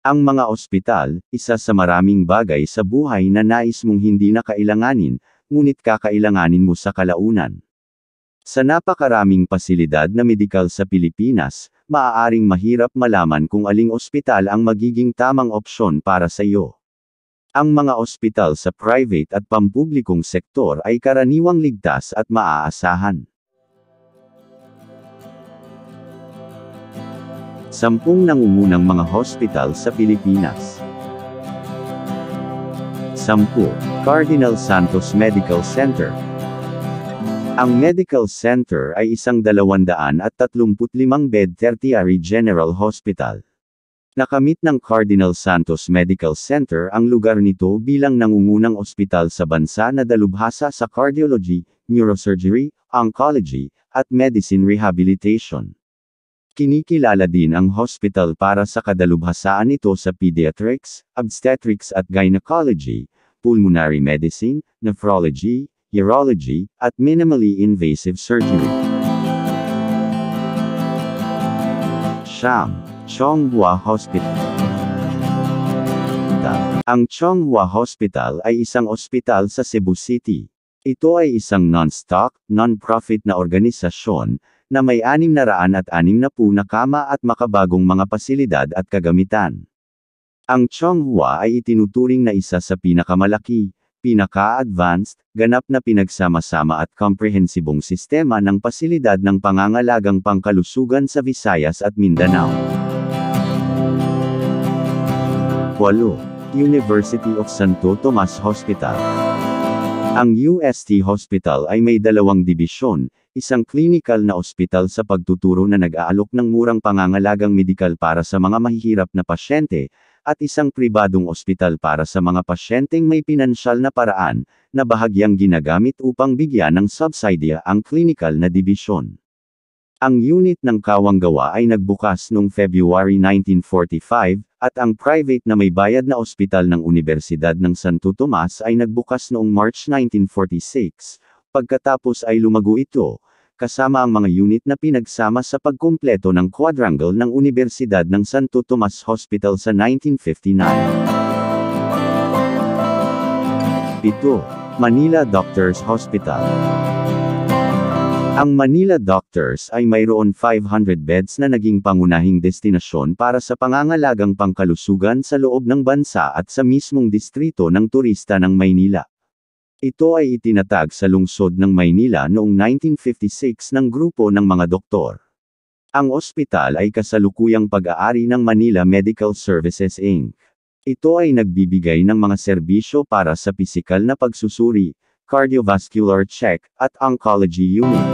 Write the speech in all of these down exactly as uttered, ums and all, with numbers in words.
Ang mga ospital, isa sa maraming bagay sa buhay na nais mong hindi na kailanganin, ngunit kakailanganin mo sa kalaunan. Sa napakaraming pasilidad na medikal sa Pilipinas, maaaring mahirap malaman kung aling ospital ang magiging tamang opsyon para sa iyo. Ang mga ospital sa private at pampublikong sektor ay karaniwang ligtas at maaasahan. Sampung nangungunang mga hospital sa Pilipinas. Sampu. Cardinal Santos Medical Center. Ang medical center ay isang dalawandaan at tatlumput limang bed tertiary general hospital. Nakamit ng Cardinal Santos Medical Center ang lugar nito bilang nangungunang ospital sa bansa na dalubhasa sa cardiology, neurosurgery, oncology, at medicine rehabilitation. Kinikilala din ang hospital para sa kadalubhasaan nito sa pediatrics, obstetrics at gynecology, pulmonary medicine, nephrology, urology, at minimally invasive surgery. Siyam. Chonghua Hospital. Ang Chonghua Hospital ay isang ospital sa Cebu City. Ito ay isang non-stock, non-profit na organisasyon, na may anim na raan at anim na pu na kama at makabagong mga pasilidad at kagamitan. Ang Chonghua ay itinuturing na isa sa pinakamalaki, pinaka-advanced, ganap na pinagsama-sama at komprehensibong sistema ng pasilidad ng pangangalagang pangkalusugan sa Visayas at Mindanao. Walo. University of Santo Tomas Hospital. Ang U S T Hospital ay may dalawang dibisyon, isang clinical na ospital sa pagtuturo na nag-aalok ng murang pangangalagang medikal para sa mga mahihirap na pasyente, at isang pribadong ospital para sa mga pasyenteng may pinansyal na paraan, na bahagyang ginagamit upang bigyan ng subsidya ang clinical na dibisyon. Ang unit ng Kawanggawa ay nagbukas noong February nineteen forty-five, at ang private na may bayad na ospital ng Universidad ng Santo Tomas ay nagbukas noong March nineteen forty-six, pagkatapos ay lumago ito, kasama ang mga unit na pinagsama sa pagkumpleto ng quadrangle ng Universidad ng Santo Tomas Hospital sa nineteen fifty-nine. Pito. Manila Doctors Hospital. Ang Manila Doctors ay mayroon five hundred beds na naging pangunahing destinasyon para sa pangangalagang pangkalusugan sa loob ng bansa at sa mismong distrito ng turista ng Maynila. Ito ay itinatag sa lungsod ng Maynila noong nineteen fifty-six ng grupo ng mga doktor. Ang ospital ay kasalukuyang pag-aari ng Manila Medical Services Incorporated. Ito ay nagbibigay ng mga serbisyo para sa pisikal na pagsusuri, cardiovascular check, at oncology unit.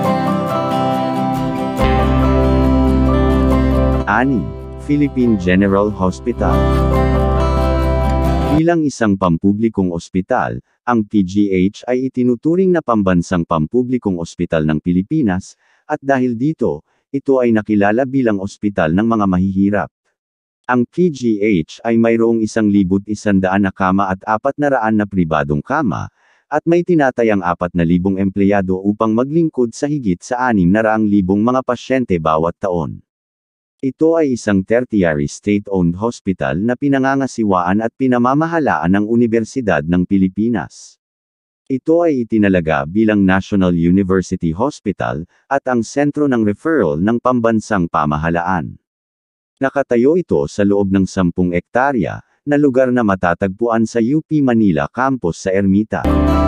Ani. Philippine General Hospital. Bilang isang pampublikong ospital, ang P G H ay itinuturing na pambansang pampublikong ospital ng Pilipinas, at dahil dito, ito ay nakilala bilang ospital ng mga mahihirap. Ang P G H ay mayroong isang libut isandaan na kama at apat na raan na pribadong kama, at may tinatayang apat na libong empleyado upang maglingkod sa higit sa anim na raang libong mga pasyente bawat taon. Ito ay isang tertiary state-owned hospital na pinangangasiwaan at pinamamahalaan ng Universidad ng Pilipinas. Ito ay itinalaga bilang National University Hospital, at ang sentro ng referral ng pambansang pamahalaan. Nakatayo ito sa loob ng sampung ektarya, na lugar na matatagpuan sa U P Manila Campus sa Ermita.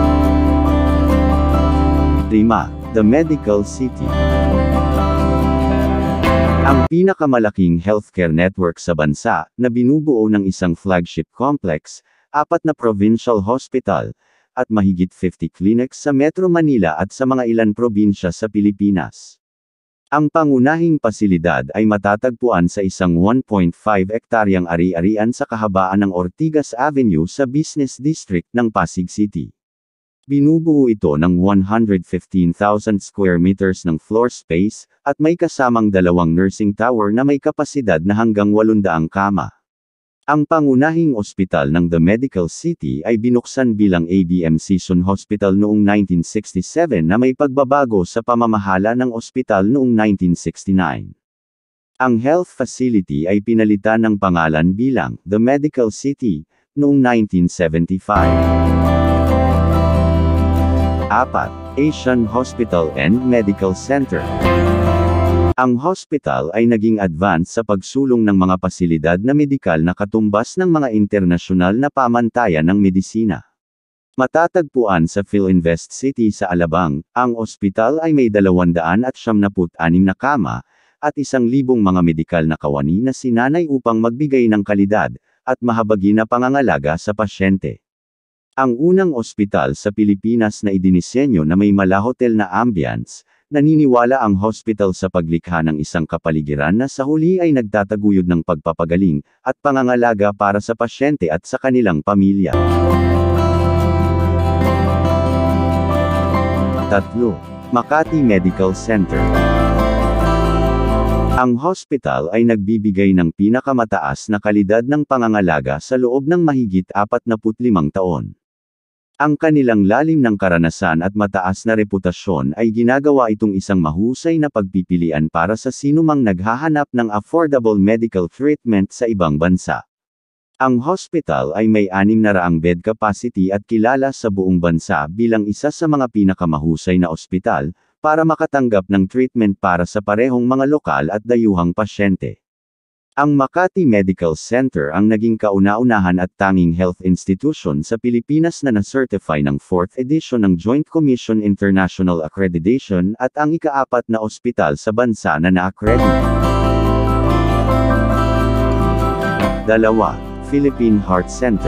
Lima. The Medical City. Ang pinakamalaking healthcare network sa bansa, na binubuo ng isang flagship complex, apat na provincial hospital, at mahigit fifty clinics sa Metro Manila at sa mga ilan probinsya sa Pilipinas. Ang pangunahing pasilidad ay matatagpuan sa isang one point five ektaryang ari-arian sa kahabaan ng Ortigas Avenue sa Business District ng Pasig City. Binubuo ito ng one hundred fifteen thousand square meters ng floor space, at may kasamang dalawang nursing tower na may kapasidad na hanggang eight hundred kama. Ang pangunahing ospital ng The Medical City ay binuksan bilang A B M Season Hospital noong nineteen sixty-seven na may pagbabago sa pamamahala ng ospital noong nineteen sixty-nine. Ang health facility ay pinalitan ng pangalan bilang The Medical City noong nineteen seventy-five. Apat. Asian Hospital and Medical Center. Ang hospital ay naging advance sa pagsulong ng mga pasilidad na medikal na katumbas ng mga internasyonal na pamantayan ng medisina. Matatagpuan sa Philinvest City sa Alabang, ang ospital ay may dalawandaan at siyamnapu't-anim na kama, at isang libong mga medikal na kawani na sinanay upang magbigay ng kalidad, at mahabagi na pangangalaga sa pasyente. Ang unang ospital sa Pilipinas na idinisenyo na may malahotel na ambience, naniniwala ang hospital sa paglikha ng isang kapaligiran na sa huli ay nagtataguyod ng pagpapagaling, at pangangalaga para sa pasyente at sa kanilang pamilya. Tatlo. Makati Medical Center. Ang hospital ay nagbibigay ng pinakamataas na kalidad ng pangangalaga sa loob ng mahigit apat na putlimang taon. Ang kanilang lalim ng karanasan at mataas na reputasyon ay ginagawa itong isang mahusay na pagpipilian para sa sinumang naghahanap ng affordable medical treatment sa ibang bansa. Ang hospital ay may anim na raang bed capacity at kilala sa buong bansa bilang isa sa mga pinakamahusay na ospital, para makatanggap ng treatment para sa parehong mga lokal at dayuhang pasyente. Ang Makati Medical Center ang naging kauna-unahan at tanging health institution sa Pilipinas na na-certify ng fourth edition ng Joint Commission International Accreditation at ang ikaapat na ospital sa bansa na na-accredit. Dalawa. Philippine Heart Center.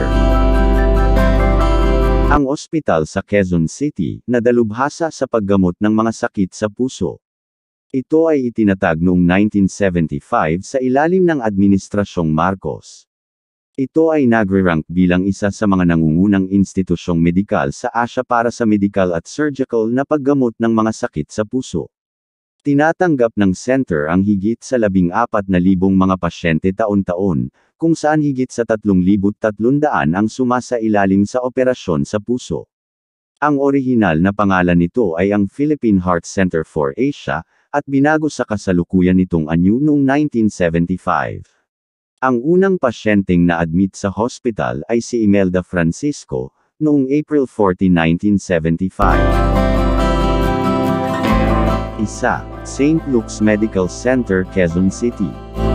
Ang ospital sa Quezon City, na dalubhasa sa paggamot ng mga sakit sa puso. Ito ay itinatag noong nineteen seventy-five sa ilalim ng Administrasyong Marcos. Ito ay nagre-rank bilang isa sa mga nangungunang institusyong medikal sa Asia para sa medical at surgical na paggamot ng mga sakit sa puso. Tinatanggap ng center ang higit sa labing apat na libong mga pasyente taon-taon, kung saan higit sa tatlong libo't tatlundaan ang sumasailalim sa operasyon sa puso. Ang orihinal na pangalan nito ay ang Philippine Heart Center for Asia, at binago sa kasalukuyan nitong anyo noong nineteen seventy-five. Ang unang pasyenteng na-admit sa hospital ay si Imelda Francisco, noong April fourteenth, nineteen seventy-five. Isa. Saint Luke's Medical Center, Quezon City.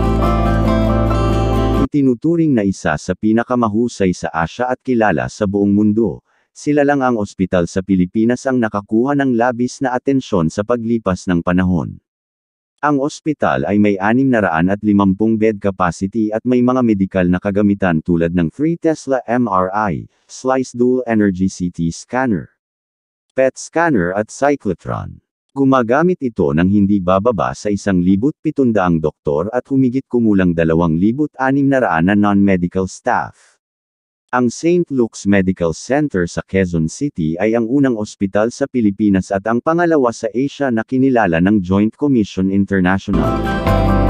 Itinuturing na isa sa pinakamahusay sa Asia at kilala sa buong mundo. Sila lang ang ospital sa Pilipinas ang nakakuha ng labis na atensyon sa paglipas ng panahon. Ang ospital ay may anim na raan at limampung bed capacity at may mga medikal na kagamitan tulad ng three Tesla M R I, Slice Dual Energy C T Scanner, P E T Scanner at cyclotron. Gumagamit ito ng hindi bababa sa isang libut pitundaang doktor at humigit kumulang dalawang libut anim na raan na non-medical staff. Ang Saint Luke's Medical Center sa Quezon City ay ang unang ospital sa Pilipinas at ang pangalawa sa Asia na kinilala ng Joint Commission International.